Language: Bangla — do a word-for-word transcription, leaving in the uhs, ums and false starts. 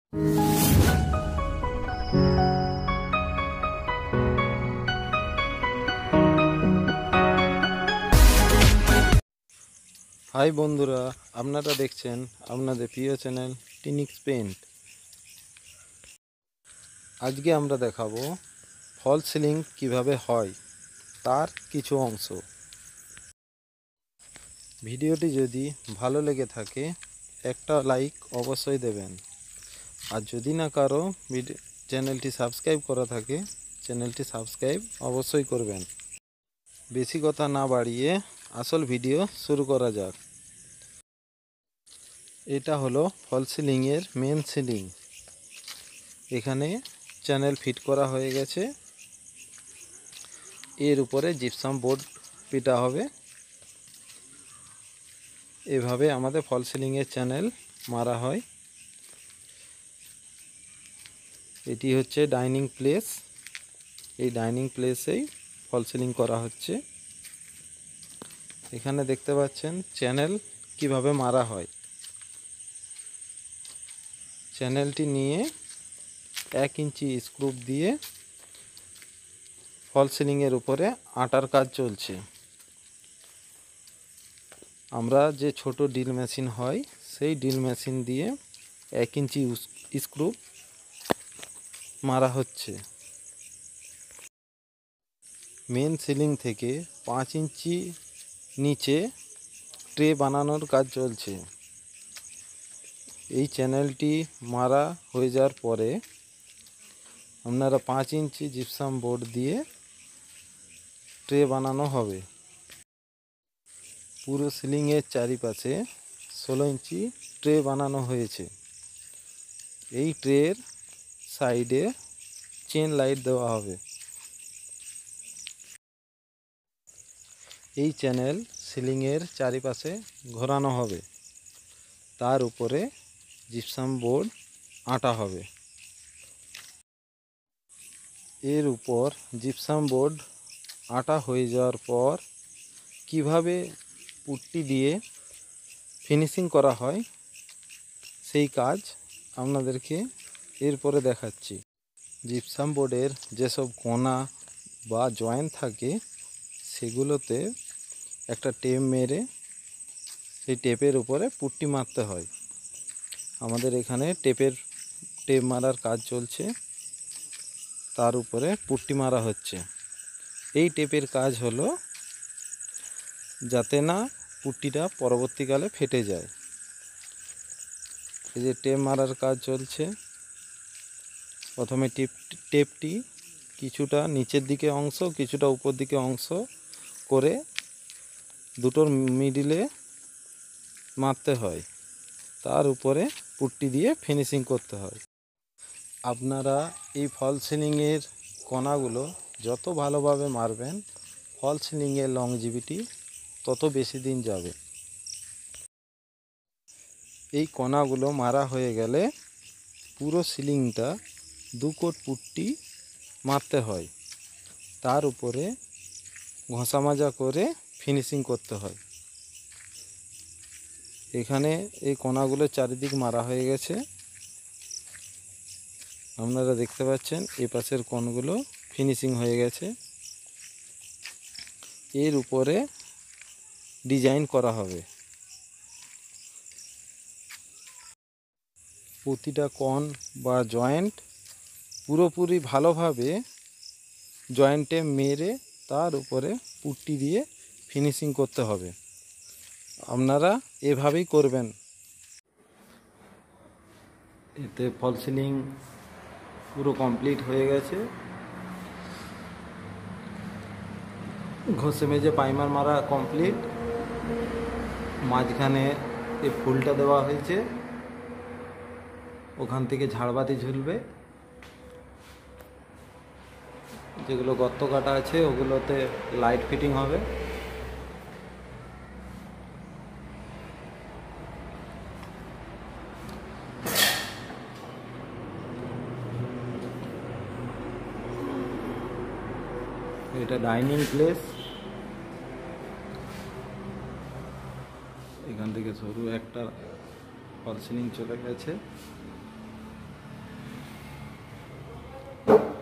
হাই বন্ধুরা, আপনারা দেখছেন আপনাদের প্রিয় চ্যানেল টিনিক্স পেইন্ট। আজকে আমরা দেখাবো ফল সিলিং কিভাবে হয় তার কিছু অংশ। ভিডিওটি যদি ভালো লেগে থাকে একটা লাইক অবশ্যই দেবেন, আর যদি না কারো চ্যানেলটি সাবস্ক্রাইব করা থাকে চ্যানেলটি সাবস্ক্রাইব অবশ্যই করবেন। বেশি কথা না বাড়িয়ে আসল ভিডিও শুরু করা যাক। এটা হলো ফল সিলিংয়ের মেন সিলিং। এখানে চ্যানেল ফিট করা হয়ে গেছে, এর উপরে জিপসাম বোর্ড পিটা হবে। এভাবে আমাদের ফল সিলিংয়ের চ্যানেল মারা হয়। এটি হচ্ছে ডাইনিং প্লেস, এই ডাইনিং প্লেসেই ফল সিলিং করা হচ্ছে। এখানে দেখতে পাচ্ছেন চ্যানেল কিভাবে মারা হয়। চ্যানেলটি নিয়ে এক ইঞ্চি স্ক্রু দিয়ে ফল সিলিংয়ের উপরে আটার কাজ চলছে। আমরা যে ছোট ড্রিল মেশিন হয় সেই ড্রিল মেশিন দিয়ে এক ইঞ্চি স্ক্রু মারা হচ্ছে। মেন সিলিং থেকে পাঁচ ইঞ্চি নিচে ট্রে বানানোর কাজ চলছে। এই চ্যানেলটি মারা হয়ে যাওয়ার পরে আপনারা পাঁচ ইঞ্চি জিপসাম বোর্ড দিয়ে ট্রে বানানো হবে। পুরো সিলিংয়ের চারিপাশে ষোলো ইঞ্চি ট্রে বানানো হয়েছে। এই ট্রের সাইডে চেন লাইট দেওয়া হবে। এই চ্যানেল সিলিংয়ের চারিপাশে ঘোরানো হবে, তার উপরে জিপসাম বোর্ড আঁটা হবে। এর উপর জিপসাম বোর্ড আঁটা হয়ে যাওয়ার পর কিভাবে পুট্টি দিয়ে ফিনিশিং করা হয় সেই কাজ আপনাদেরকে এরপরে দেখাচ্ছি। জিপসাম বোর্ডের যেসব কোনা বা জয়েন্ট থাকে সেগুলোতে একটা টেপ মেরে সেই টেপের উপরে পুট্টি মারতে হয়। আমাদের এখানে টেপের টেপ মারার কাজ চলছে, তার উপরে পুট্টি মারা হচ্ছে। এই টেপের কাজ হলো যাতে না পুট্টিটা পরবর্তীকালে ফেটে যায়। এই যে টেপ মারার কাজ চলছে। প্রথমে টেপ টেপটি কিছুটা নিচের দিকে অংশ কিছুটা উপর দিকে অংশ করে দুটোর মিডিলে মারতে হয়, তার উপরে পুট্টি দিয়ে ফিনিশিং করতে হয়। আপনারা এই ফল সিলিংয়ের কোনাগুলো যত ভালোভাবে মারবেন ফল সিলিংয়ের লংজিভিটি তত বেশি দিন যাবে। এই কোনাগুলো মারা হয়ে গেলে পুরো সিলিংটা দু কোট পুট্টি মারতে হয়, তার উপরে ঘষা মাজা করে ফিনিশিং করতে হয়। এখানে এই কোনাগুলো চারিদিক মারা হয়ে গেছে, আপনারা দেখতে পাচ্ছেন। এই পাশের কোণগুলো ফিনিশিং হয়ে গেছে। এর উপরে ডিজাইন করা হবে। প্রতিটা কোণ বা জয়েন্ট পুরোপুরি ভালোভাবে জয়েন্টে মেরে তার উপরে পুট্টি দিয়ে ফিনিশিং করতে হবে। আপনারা এভাবেই করবেন। এতে ফল সিলিং পুরো কমপ্লিট হয়ে গেছে। ঘষে মেজে প্রাইমার মারা কমপ্লিট। মাঝখানে এই ফুলটা দেওয়া হয়েছে, ওখান থেকে ঝাড়বাতি ঝুলবে। যেগুলো গর্ত কাটা আছে ওগুলোতে লাইট ফিটিং হবে। এটা ডাইনিং প্লেস। এখান থেকে সরু একটা ফল সিলিং চলে গেছে। থাকবেন।